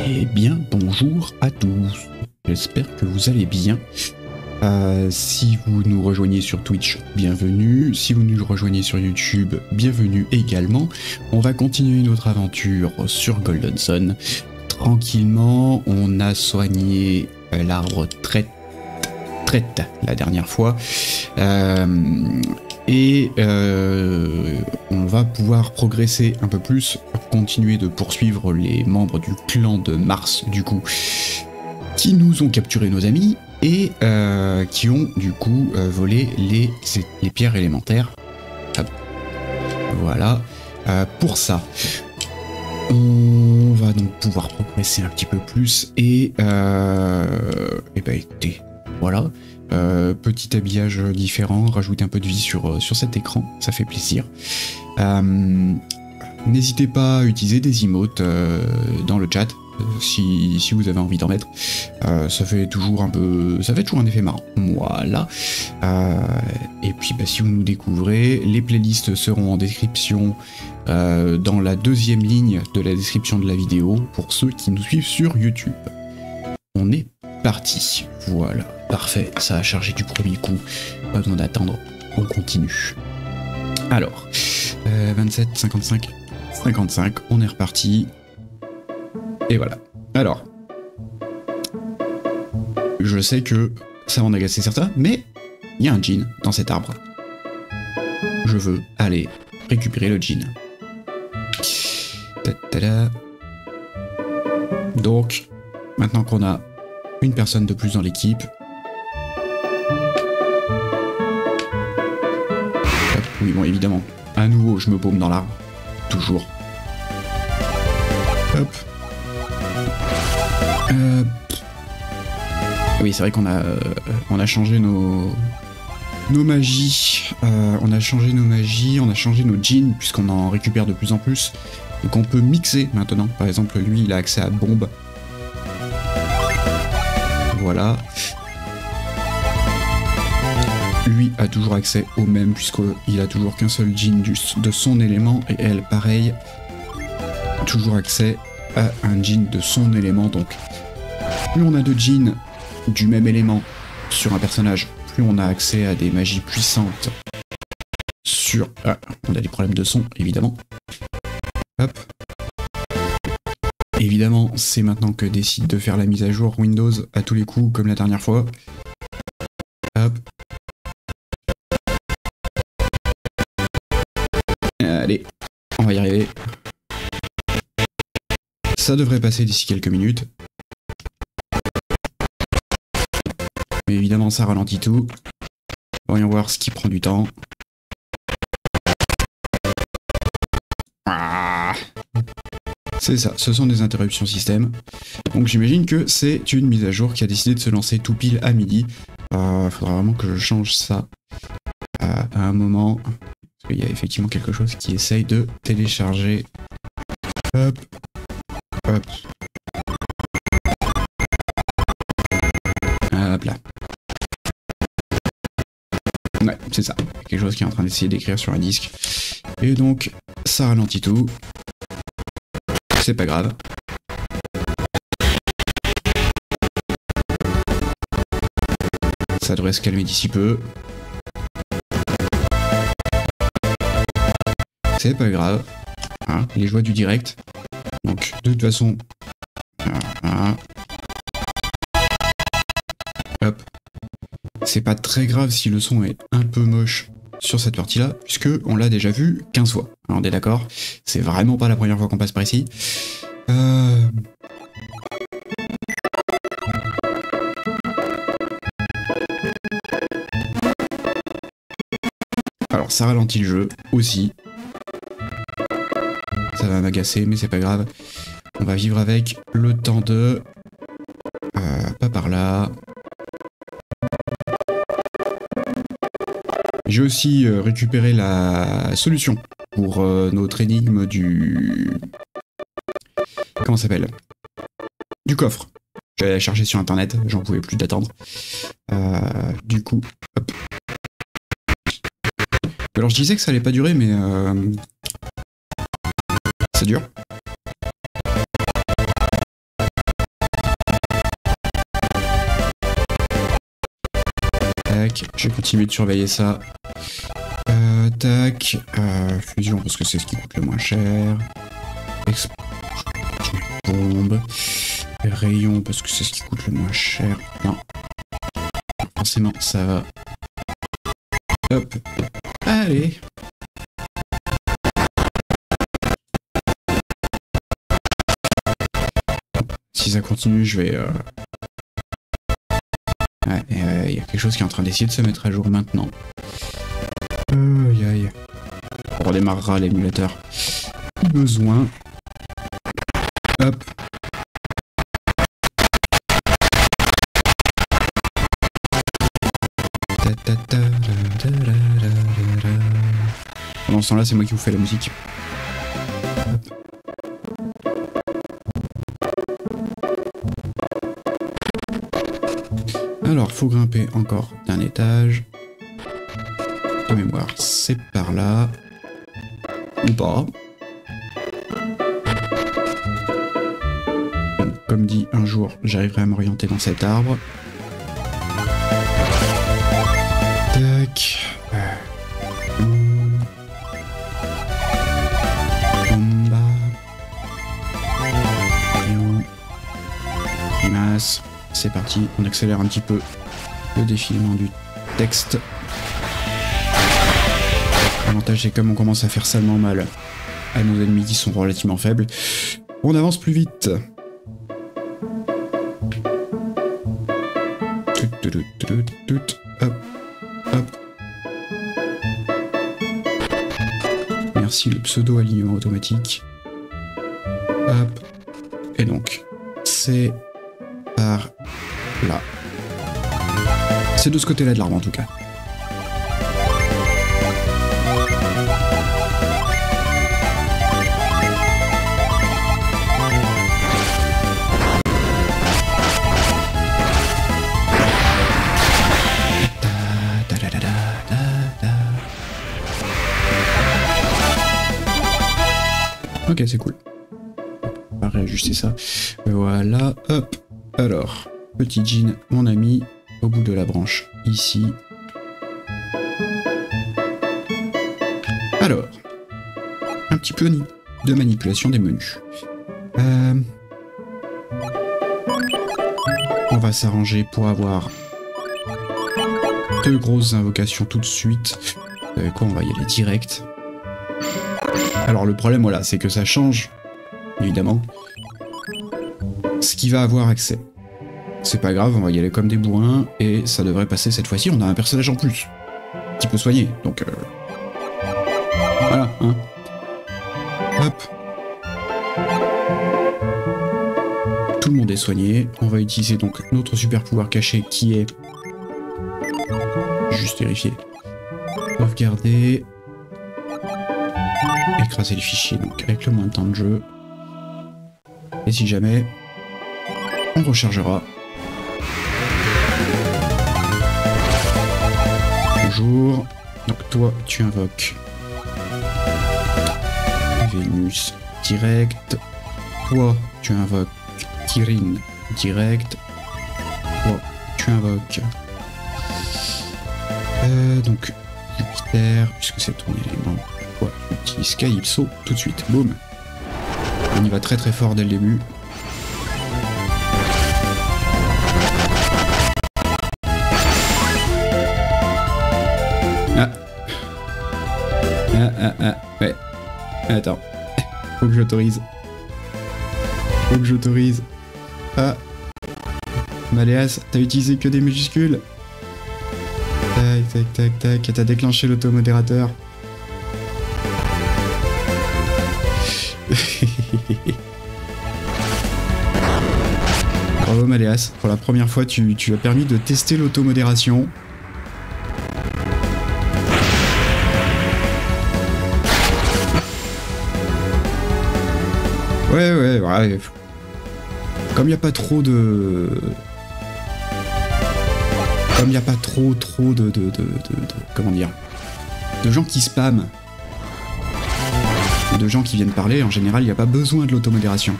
Eh bien, bonjour à tous. J'espère que vous allez bien. Si vous nous rejoignez sur Twitch, bienvenue. Si vous nous rejoignez sur YouTube, bienvenue également. On va continuer notre aventure sur Golden Sun. Tranquillement, on a soigné l'arbre traite la dernière fois. On va pouvoir progresser un peu plus, continuer de poursuivre les membres du clan de Mars, du coup, qui nous ont capturé nos amis et qui ont du coup volé les pierres élémentaires. Hop. Voilà. Pour ça, on va donc pouvoir progresser un petit peu plus et bah écoutez, voilà. Petit habillage différent, rajouter un peu de vie sur cet écran, ça fait plaisir. N'hésitez pas à utiliser des emotes dans le chat si vous avez envie d'en mettre. Ça fait toujours un effet marrant. Voilà. Et puis si vous nous découvrez, les playlists seront en description dans la deuxième ligne de la description de la vidéo pour ceux qui nous suivent sur YouTube. On est parti. Voilà. Parfait, ça a chargé du premier coup. Pas besoin d'attendre, on continue. Alors, 27, 55, 55, on est reparti. Et voilà. Alors, je sais que ça va en agacer certains, mais il y a un djinn dans cet arbre. Je veux aller récupérer le djinn. Donc, maintenant qu'on a une personne de plus dans l'équipe, oui, bon, évidemment, à nouveau, je me paume dans l'arbre. Toujours. Hop. Oui, c'est vrai qu'on a changé nos magies. On a changé nos magies, on a changé nos djinns, puisqu'on en récupère de plus en plus. Donc on peut mixer maintenant. Par exemple, lui, il a accès à bombe. Voilà. Lui a toujours accès au même, puisqu'il a toujours qu'un seul djinn de son élément, et elle, pareil, toujours accès à un djinn de son élément. Donc, plus on a de djinns du même élément sur un personnage, plus on a accès à des magies puissantes sur... Ah, on a des problèmes de son, évidemment. Hop. Évidemment, c'est maintenant que décide de faire la mise à jour Windows à tous les coups, comme la dernière fois. Hop. Allez, on va y arriver. Ça devrait passer d'ici quelques minutes. Mais évidemment, ça ralentit tout. Voyons voir ce qui prend du temps. Ah, c'est ça, ce sont des interruptions système. Donc j'imagine que c'est une mise à jour qui a décidé de se lancer tout pile à midi. Faudra vraiment que je change ça à un moment. Parce qu'il y a effectivement quelque chose qui essaye de télécharger. Hop. Hop. Hop là. Ouais, c'est ça. Quelque chose qui est en train d'essayer d'écrire sur un disque. Et donc, ça ralentit tout. C'est pas grave. Ça devrait se calmer d'ici peu. C'est pas grave. Hein, les joies du direct. Donc, de toute façon... Hop. C'est pas très grave si le son est un peu moche sur cette partie-là, puisque on l'a déjà vu 15 fois. On est d'accord? C'est vraiment pas la première fois qu'on passe par ici. Alors, ça ralentit le jeu aussi. Ça va m'agacer, mais c'est pas grave. On va vivre avec le temps de... pas par là. J'ai aussi récupéré la solution pour notre énigme du... Comment ça s'appelle? Du coffre. J'allais la chercher sur internet, j'en pouvais plus d'attendre. Du coup, hop. Alors je disais que ça allait pas durer, mais... ça dure. tac. Je vais continuer de surveiller ça. Tac. Fusion parce que c'est ce qui coûte le moins cher. Bombe. Rayon parce que c'est ce qui coûte le moins cher. Non. Forcément, ça va. Hop. Allez. Si ça continue, je vais... Ouais, il y a quelque chose qui est en train d'essayer de se mettre à jour maintenant. Aïe aïe. On redémarrera l'émulateur. Besoin. Hop. Pendant ce temps-là, c'est moi qui vous fais la musique. Hop. Alors, faut grimper encore d'un étage. De mémoire, c'est par là. Ou pas. Bon, comme dit, un jour, j'arriverai à m'orienter dans cet arbre. Tac. C'est parti, on accélère un petit peu le défilement du texte. L'avantage c'est comme on commence à faire salement mal à nos ennemis qui sont relativement faibles, on avance plus vite. Hop, hop. Merci le pseudo-alignement automatique. Hop. Et donc, c'est par là. C'est de ce côté-là de l'arbre en tout cas. Ok, c'est cool. On va réajuster ça. Voilà, hop. Alors, petit Jean, mon ami, au bout de la branche, ici. Alors, un petit peu de manipulation des menus. On va s'arranger pour avoir 2 grosses invocations tout de suite. Vous savez quoi, on va y aller direct. Alors le problème, voilà, c'est que ça change, évidemment, ce qui va avoir accès. C'est pas grave, on va y aller comme des bourrins, et ça devrait passer cette fois-ci. On a un personnage en plus, qui peut soigner, donc... Voilà, hein. Hop. Tout le monde est soigné. On va utiliser donc notre super pouvoir caché qui est... Juste vérifier. Sauvegarder. Écraser les fichiers, donc avec le moins de temps de jeu. Et si jamais... On rechargera. Bonjour. Donc toi, tu invoques Vénus direct. Toi, tu invoques Kirin direct. Toi, tu invoques donc Jupiter, puisque c'est ton élément. Toi, tu utilises Calypso tout de suite. Boum. On y va très très fort dès le début. Ouais. Attends. Faut que j'autorise. Ah. Maléas, t'as utilisé que des majuscules. Tac. T'as déclenché l'automodérateur. Bravo Maléas. Pour la première fois, tu as permis de tester l'automodération. Ouais. Comme il n'y a pas trop de... Comme il n'y a pas trop de... Comment dire? De gens qui spamment. Et de gens qui viennent parler, en général, il n'y a pas besoin de l'automodération.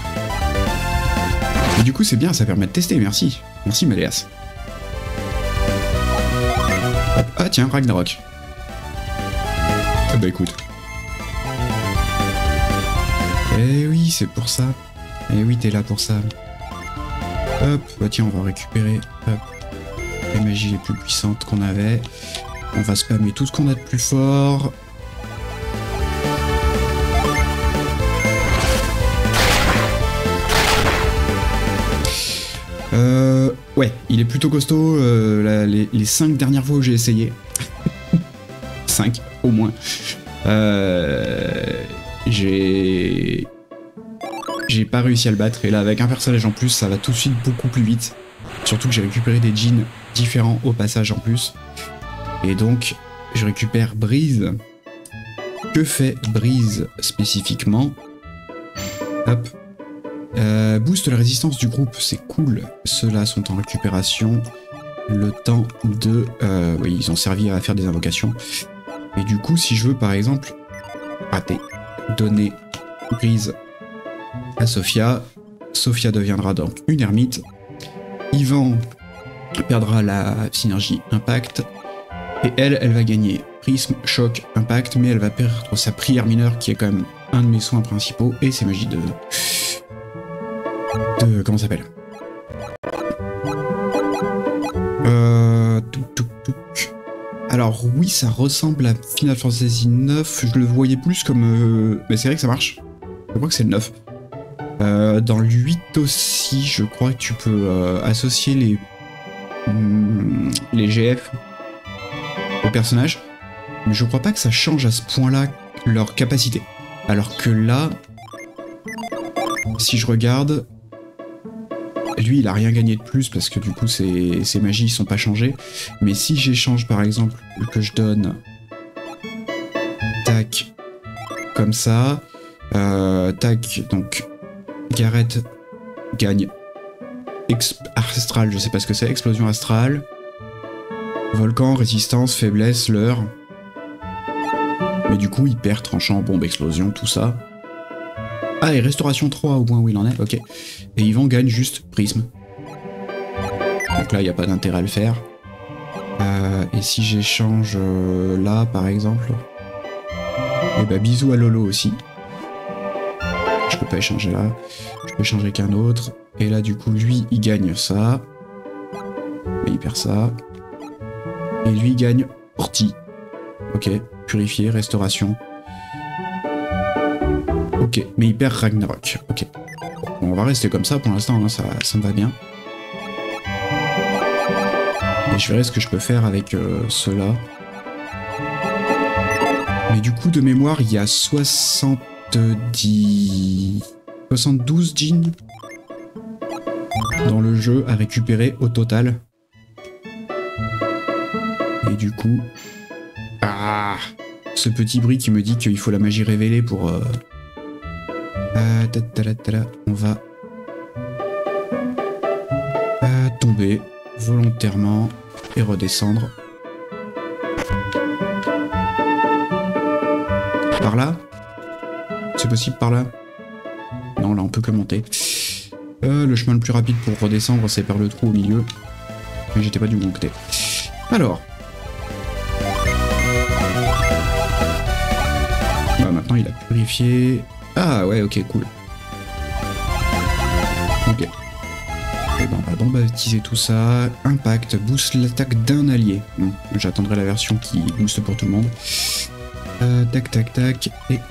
Et du coup, c'est bien, ça permet de tester, merci. Merci Maléas. Ah tiens, Ragnarok. Ah bah écoute. Eh oui, c'est pour ça. Eh oui, t'es là pour ça. Hop, bah tiens, on va récupérer hop, les magies les plus puissantes qu'on avait. On va spammer tout ce qu'on a de plus fort. Ouais, il est plutôt costaud. Les 5 dernières fois où j'ai essayé. 5, au moins. J'ai pas réussi à le battre. Et là, avec un personnage en plus, ça va tout de suite beaucoup plus vite. Surtout que j'ai récupéré des jeans différents au passage en plus. Et donc, je récupère Brise. Que fait Brise spécifiquement? Hop. Booste la résistance du groupe, c'est cool. Ceux-là sont en récupération. Le temps de... oui, ils ont servi à faire des invocations. Et du coup, si je veux, par exemple... Rater. Donner Brise à Sophia. Sophia deviendra donc une ermite. Yvan perdra la synergie Impact. Et elle va gagner Prisme, Choc, Impact. Mais elle va perdre sa prière mineure, qui est quand même un de mes soins principaux. Et ses magies de comment ça s'appelle? Alors oui, ça ressemble à Final Fantasy 9. Je le voyais plus comme... Mais c'est vrai que ça marche. Je crois que c'est le 9. Dans le 8 aussi, je crois que tu peux associer les GF aux personnages. Mais je crois pas que ça change à ce point-là leur capacité. Alors que là, si je regarde... Lui, il a rien gagné de plus parce que du coup, ses magies sont pas changées. Mais si j'échange par exemple, que je donne... Tac. Comme ça. Tac. Donc, Gareth gagne Astral, je sais pas ce que c'est. Explosion astrale. Volcan, résistance, faiblesse, leurre. Mais du coup, il perd tranchant, bombe, explosion, tout ça. Ah, et restauration 3 au point où il en est, ok. Et Yvan gagne juste prisme. Donc là, il n'y a pas d'intérêt à le faire. Et si j'échange là, par exemple... Et bah, bisous à Lolo aussi. Je peux pas échanger là. Je peux échanger qu'un autre. Et là, du coup, lui, il gagne ça. Et il perd ça. Et lui, il gagne Orti. Ok, purifier, restauration. Ok, mais il perd Ragnarok. Ok. Bon, on va rester comme ça pour l'instant, hein, ça me va bien. Et je verrai ce que je peux faire avec ceux-là. Mais du coup, de mémoire, il y a 72 jeans dans le jeu à récupérer au total. Et du coup... Ah, ce petit bruit qui me dit qu'il faut la magie révélée pour... On va tomber volontairement et redescendre. Par là? C'est possible par là? Non, là on peut que monter. Le chemin le plus rapide pour redescendre, c'est par le trou au milieu. Mais j'étais pas du bon côté. Alors. Bah, maintenant il a purifié. Ah ouais, ok, cool. Ok. Et ben, on va bombatiser tout ça. Impact, booste l'attaque d'un allié. Bon, j'attendrai la version qui booste pour tout le monde. Tac, tac, tac. Et...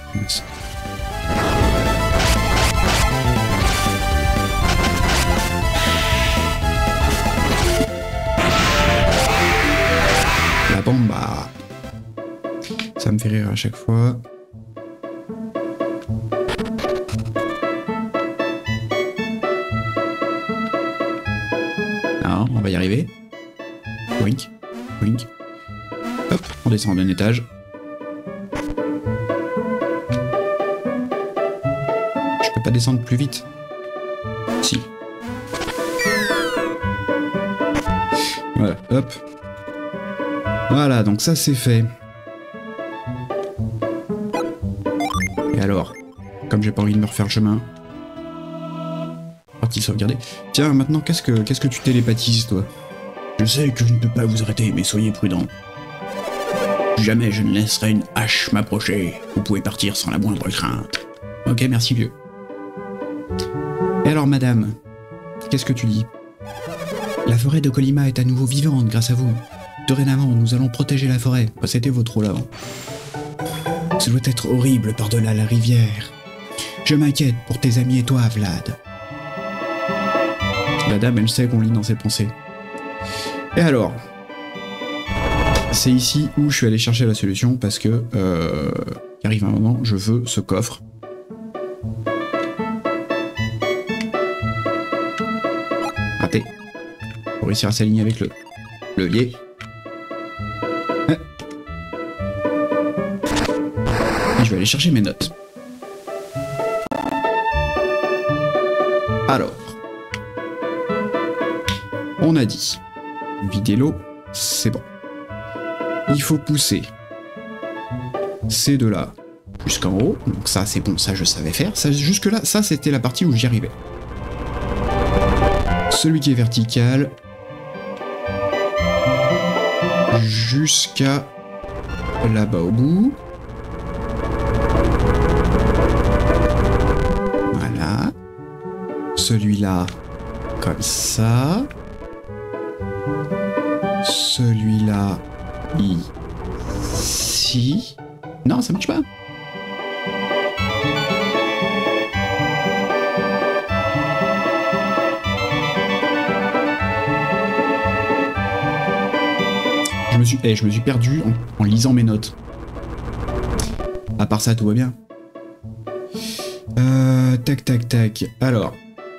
La bombe, bah... Ça me fait rire à chaque fois. On va y arriver. Wink, wink. Hop, on descend d'un étage. Je peux pas descendre plus vite. Si. Voilà, hop. Voilà, donc ça c'est fait. Et alors, comme j'ai pas envie de me refaire le chemin... Partie sauvegarder. Tiens, maintenant, qu'est-ce que tu télépathises, toi? Je sais que je ne peux pas vous arrêter, mais soyez prudents. Jamais je ne laisserai une hache m'approcher. Vous pouvez partir sans la moindre crainte. Ok, merci vieux. Et alors, madame, qu'est-ce que tu dis? La forêt de Colima est à nouveau vivante grâce à vous. Dorénavant, nous allons protéger la forêt. C'était votre rôle avant. Ce doit être horrible par-delà la rivière. Je m'inquiète pour tes amis et toi, Vlad. La dame, elle sait qu'on lit dans ses pensées. Et alors, c'est ici où je suis allé chercher la solution parce que il arrive un moment, je veux ce coffre. Raté. Pour réussir à s'aligner avec le levier. Et je vais aller chercher mes notes. Alors, on a dit, vider l'eau, c'est bon. Il faut pousser ces deux-là jusqu'en haut. Donc ça, c'est bon, ça je savais faire. Jusque-là, ça c'était la partie où j'y arrivais. Celui qui est vertical jusqu'à là-bas au bout. Voilà. Celui-là, comme ça. Celui-là, ici. Non, ça marche pas. Je me suis perdu en lisant mes notes. À part ça, tout va bien. Tac, tac, tac. Alors.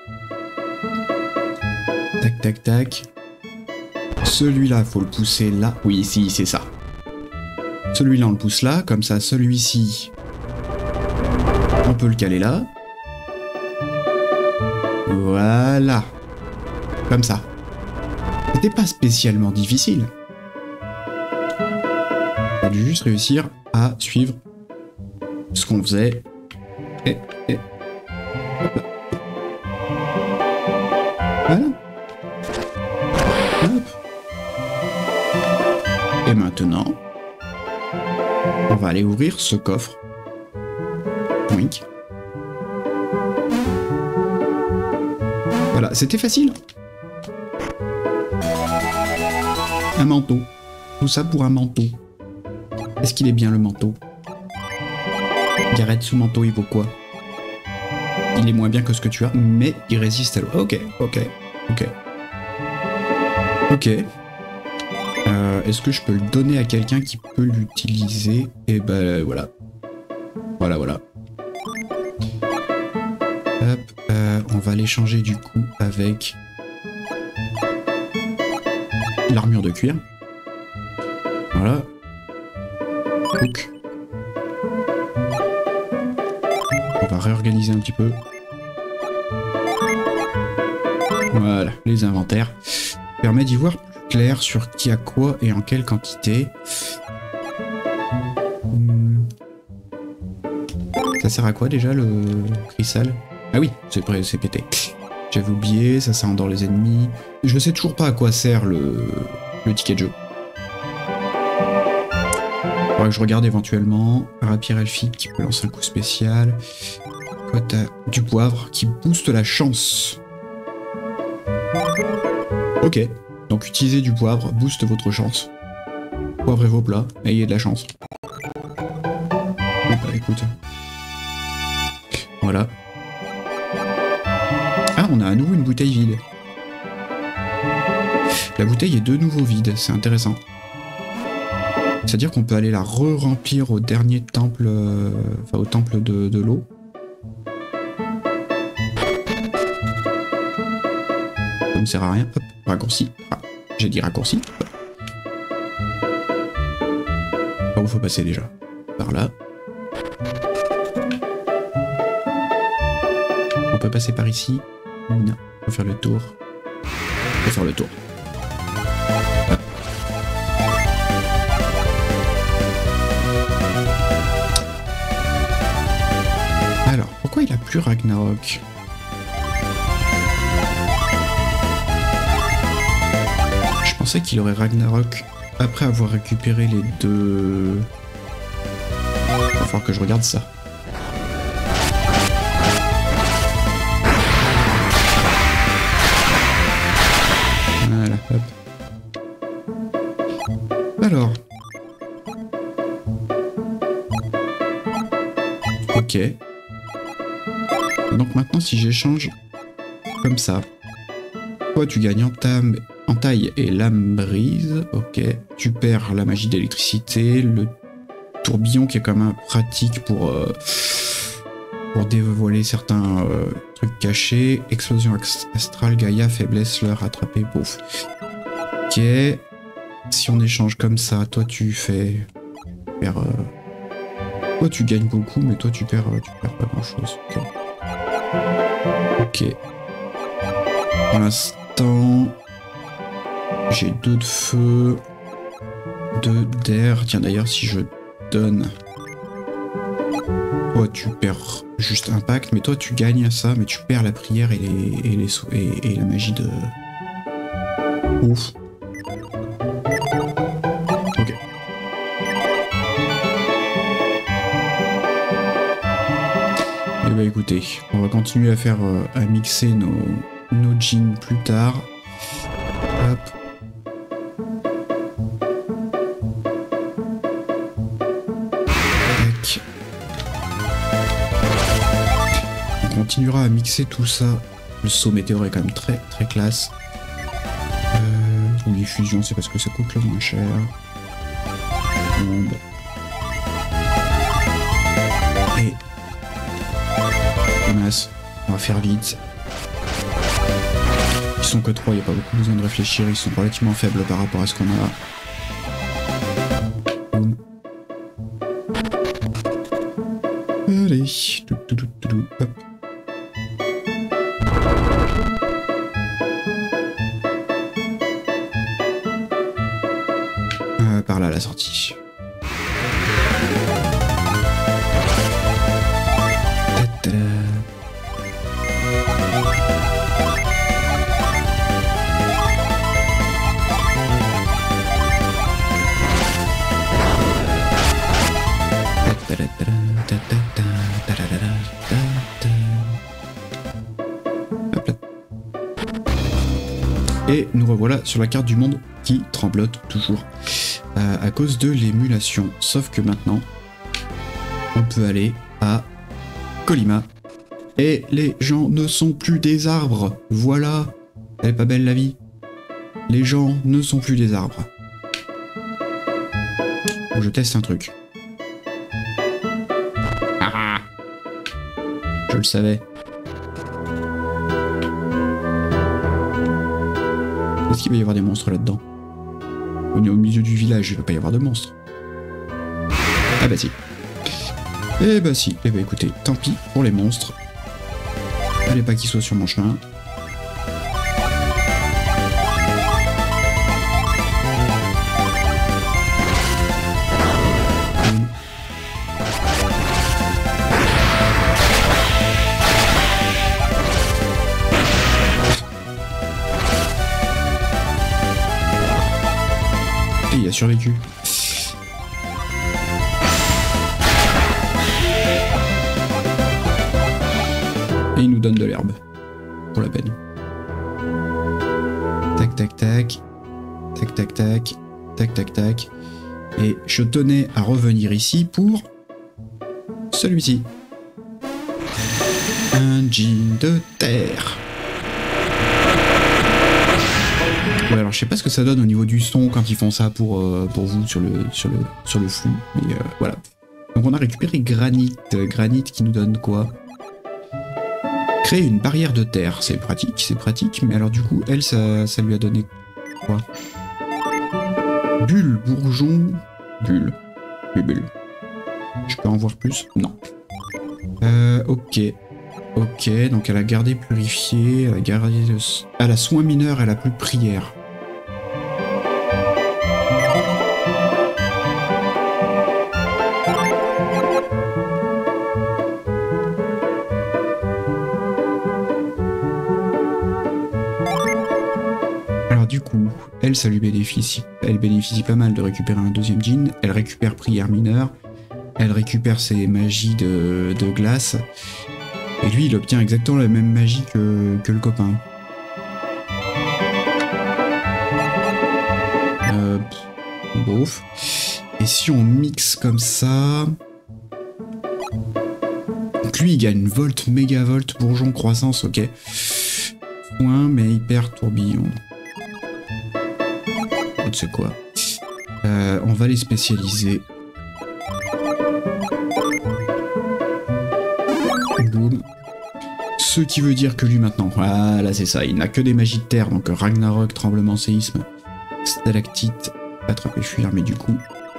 Tac, tac, tac. Celui-là, faut le pousser là. Oui, si, c'est ça. Celui-là, on le pousse là. Comme ça, celui-ci, on peut le caler là. Voilà. Comme ça. C'était pas spécialement difficile. On a dû juste réussir à suivre ce qu'on faisait. Et hop là. Voilà. Hop. Et maintenant, on va aller ouvrir ce coffre. Wink. Voilà, c'était facile. Un manteau. Tout ça pour un manteau. Est-ce qu'il est bien le manteau? Garrett sous manteau, il vaut quoi? Il est moins bien que ce que tu as, mais il résiste à l'eau. Ok. Est-ce que je peux le donner à quelqu'un qui peut l'utiliser? Et ben voilà. Voilà. Hop, on va l'échanger du coup avec l'armure de cuir. Voilà. Donc, on va réorganiser un petit peu. Voilà, les inventaires. Permet d'y voir plus clair sur qui a quoi et en quelle quantité. Ça sert à quoi déjà le cristal? Ah oui, c'est pété. J'avais oublié, ça endort les ennemis. Je sais toujours pas à quoi sert le ticket de jeu. Faudrait que je regarde éventuellement. Rapier elfique qui peut lancer un coup spécial. Quoi, t'as du poivre qui booste la chance. Ok, donc utilisez du poivre, booste votre chance. Poivrez vos plats, ayez de la chance. Bah écoute. Voilà. Ah, on a à nouveau une bouteille vide. La bouteille est de nouveau vide, c'est intéressant. C'est-à-dire qu'on peut aller la re-remplir au dernier temple, enfin au temple de l'eau. Ça ne sert à rien. Hop, raccourci. Ah, j'ai dit raccourci. Par où faut passer déjà? Par là. On peut passer par ici? Non. Faut faire le tour. Faut faire le tour. Hop. Alors, pourquoi il a plus Ragnarok? Je pensais qu'il aurait Ragnarok après avoir récupéré les deux... Il va falloir que je regarde ça. Voilà, hop. Alors. Ok. Donc maintenant, si j'échange comme ça, toi tu gagnes en taille et lame brise. Ok. Tu perds la magie d'électricité, le tourbillon qui est quand même pratique pour dévoiler certains trucs cachés. Explosion astrale, Gaïa, faiblesse, leur attraper, bouf. Ok. Si on échange comme ça, toi tu perds, toi tu gagnes beaucoup, mais toi tu perds pas grand chose. Ok. Ok. Pour l'instant, j'ai 2 de feu, 2 d'air. Tiens d'ailleurs, si je donne, toi tu perds juste impact, mais toi tu gagnes ça, mais tu perds la prière et la magie de. Ouf. Ok. Et bah écoutez, on va continuer à faire à mixer nos jeans plus tard. Hop. Tac. On continuera à mixer tout ça. Le saut météore est quand même très très classe. Ou les fusions, c'est parce que ça coûte le moins cher. Bombe. Et masse. On va faire vite. Ils sont que 3, il n'y a pas beaucoup besoin de réfléchir, ils sont relativement faibles par rapport à ce qu'on a. Boum. Allez. Hop. Par là, la sortie. Et nous revoilà sur la carte du monde qui tremblote toujours à cause de l'émulation. Sauf que maintenant, on peut aller à Colima. Et les gens ne sont plus des arbres. Voilà. Elle est pas belle la vie. Les gens ne sont plus des arbres. Bon, je teste un truc. Ah, je le savais. Est-ce qu'il va y avoir des monstres là-dedans? On est au milieu du village, il va pas y avoir de monstres. Ah bah si. Eh bah si. Eh bah écoutez, tant pis pour les monstres. Fallait pas qu'ils soient sur mon chemin. Il a survécu. Et il nous donne de l'herbe. Pour la peine. Tac tac tac. Tac tac tac. Tac tac tac. Et je tenais à revenir ici pour celui-ci. Un jean de terre. Ouais, alors je sais pas ce que ça donne au niveau du son quand ils font ça pour vous sur le flux, mais voilà. Donc on a récupéré Granit. Granit qui nous donne quoi? Créer une barrière de terre, c'est pratique, mais alors du coup, elle, ça lui a donné quoi? Bulle, bourgeon, bulle. Mais bulle. Je peux en voir plus? Non. Ok. Ok, donc elle a gardé purifié, elle a gardé... Elle a soin mineur, elle a plus prière. du coup, elle, ça lui bénéficie. Elle bénéficie pas mal de récupérer un deuxième djinn. Elle récupère prière mineure. Elle récupère ses magies de glace. Et lui, il obtient exactement la même magie que le copain. Bof. Et si on mixe comme ça... Donc lui, il gagne volt, mégavolt, bourgeon, croissance, ok. Point, mais hyper tourbillon. Je sais quoi. On va les spécialiser. Boum. Ce qui veut dire que lui maintenant, voilà c'est ça, il n'a que des magies de terre, donc Ragnarok, tremblement, séisme, stalactite, attraper, fuir, mais du coup...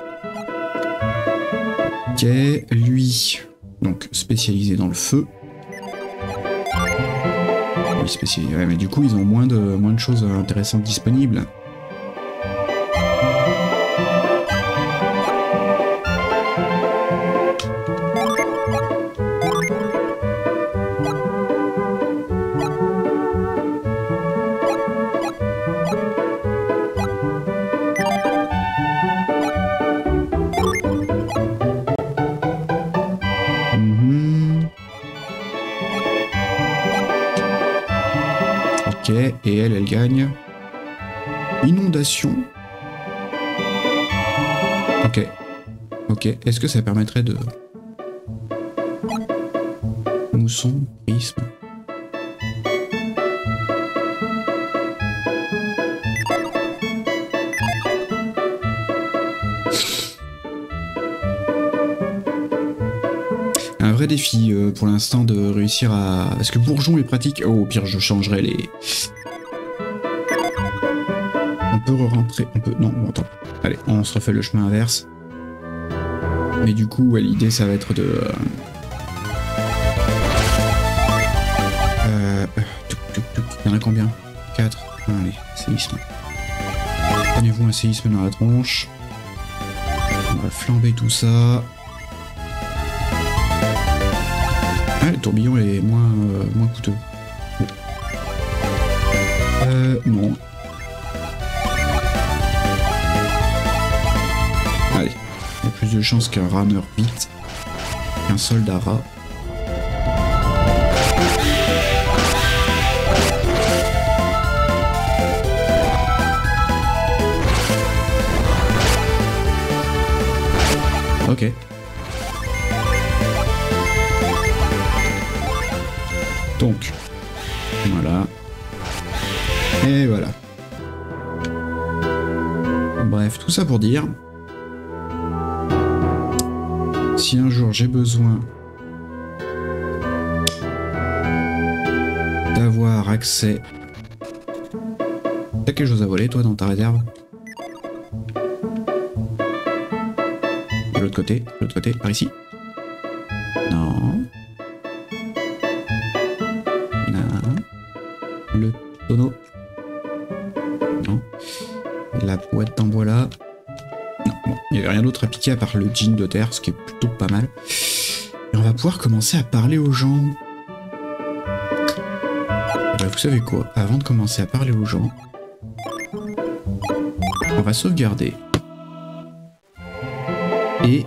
Ok, lui, donc spécialisé dans le feu. Oui, spécialisé, ouais, mais du coup ils ont moins de choses intéressantes disponibles. Et elle gagne inondation. Ok. Ok. Est-ce que ça permettrait de... Mousson, prisme. Un vrai défi pour l'instant de réussir à... Parce que bourgeon est pratique. Oh, au pire, je changerai les... On peut re-rentrer, on peut... Non, bon, attends. Allez, on se refait le chemin inverse. Mais du coup, ouais, l'idée, ça va être de... Il y en a combien? 4. Allez, séisme. Prenez-vous un séisme dans la tronche. On va flamber tout ça. Ah, le tourbillon est moins coûteux. Non. Allez, il y a plus de chances qu'un rat meure vite qu'un soldat rat. Ok. Donc, voilà. Et voilà. Bref, tout ça pour dire... Si un jour j'ai besoin d'avoir accès... T'as quelque chose à voler, toi, dans ta réserve? De l'autre côté, par ici. Non. Non. Le tonneau. Non. La boîte en bois là. Non, bon, il n'y avait rien d'autre à piquer à part le djinn de terre, ce qui est plutôt pas mal. Et on va pouvoir commencer à parler aux gens. Et ben, vous savez quoi? Avant de commencer à parler aux gens, on va sauvegarder. Et...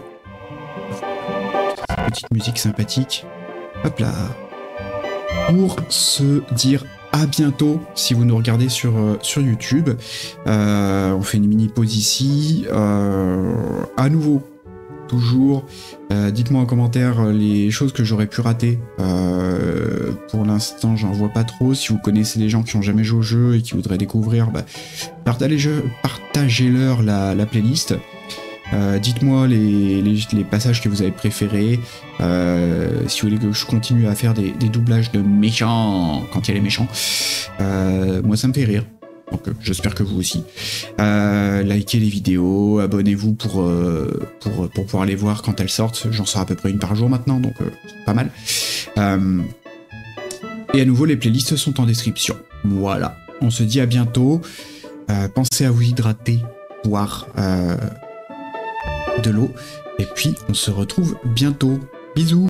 petite musique sympathique. Hop là. Pour se dire à bientôt si vous nous regardez sur YouTube. On fait une mini pause ici. À nouveau, toujours, dites-moi en commentaire les choses que j'aurais pu rater. Pour l'instant, j'en vois pas trop. Si vous connaissez des gens qui n'ont jamais joué au jeu et qui voudraient découvrir, bah, partagez-leur la playlist. Dites-moi les passages que vous avez préférés. Si vous voulez que je continue à faire des doublages de méchants quand il y a les méchants. Moi ça me fait rire. Donc j'espère que vous aussi. Likez les vidéos, abonnez-vous pour pouvoir les voir quand elles sortent. J'en sors à peu près une par jour maintenant, donc pas mal. Et à nouveau, les playlists sont en description. Voilà. On se dit à bientôt. Pensez à vous hydrater, boire de l'eau. Et puis, on se retrouve bientôt. Bisous!